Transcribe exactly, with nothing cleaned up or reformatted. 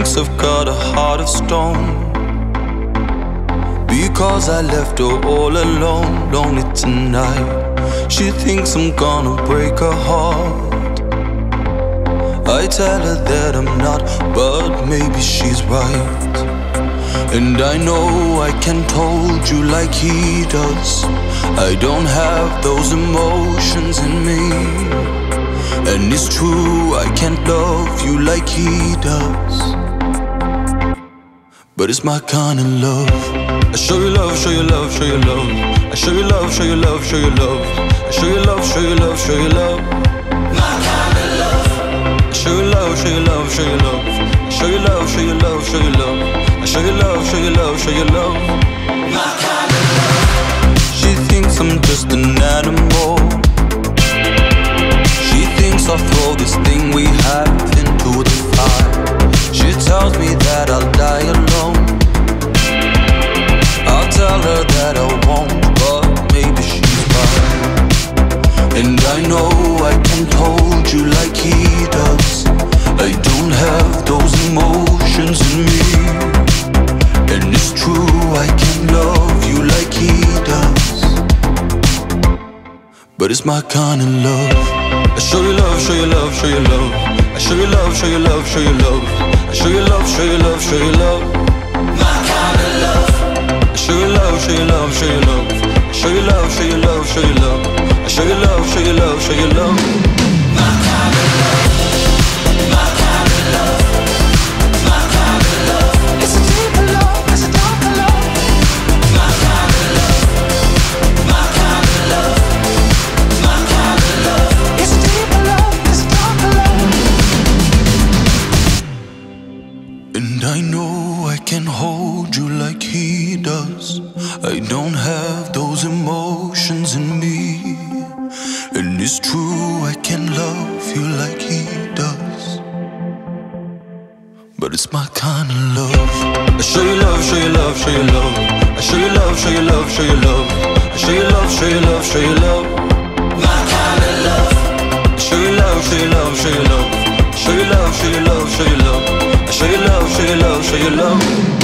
thinks I've got a heart of stone, because I left her all alone, lonely tonight. She thinks I'm gonna break her heart. I tell her that I'm not, but maybe she's right. And I know I can't hold you like he does. I don't have those emotions in me. And it's true, I can't love you like he does. But it's my kind of love. I show you love, show you love, show you love. I show you love, show you love, show you love. I show you love, show you love, show you love. My kind of love. I show you love, show you love, show you love. I show you love, show you love, show you love. I show you love, show you love, show you love. My kind of love. She thinks I'm just an animal. She thinks I'll throw this thing we have into the fire. She tells me that I'll die alone. I'll tell her that I won't, but maybe she's right. And I know I can't hold you like he does. I don't have those emotions in me. And it's true, I can't love you like he does. But it's my kind of love. I show you love, show you love, show you love. I show you love, show you love, show you love. I show you love, show you love, show you love. My kind of love. I show you love, show you love, show you love. I show you love, show you love, show you love. I show you love, show you love, show you love. My kind of love. My kind of love. My kind of love. It's a deeper love, it's a darker love. My kind of love. My kind of love. My kind of love. It's a deeper love, it's a darker love. And I know I can hold you like he does. I don't have those emotions in me. And it's true, I can love you like he does. But it's my kind of love. I show you love, show you love, show you love. I show you love, show you love, show you love. I show you love, show you love, show you love. My kind of love. I show you love, show you love, show you love. I show you love, show you love, show you love. I show you love, show you love, show you love.